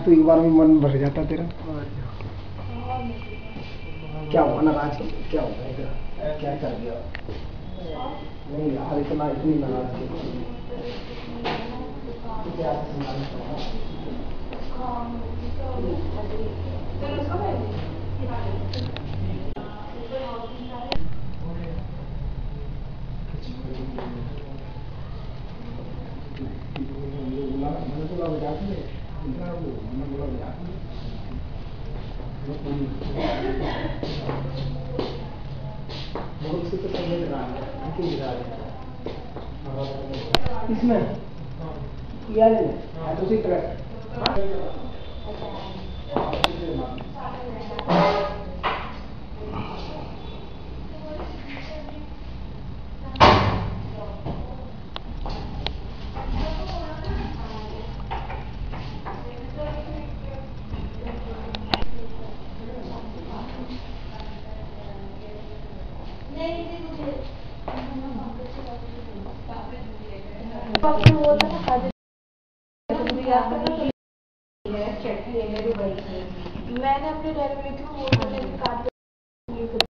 तो एक बार में मन भर जाता तेरा। क्या हुआ नाराज? क्या हुआ इधर? क्या कर दिया? नहीं यार इतना इतनी नाराज इसमें किया नहीं तो उसी तरह मैंने अपने डेरिवेटिव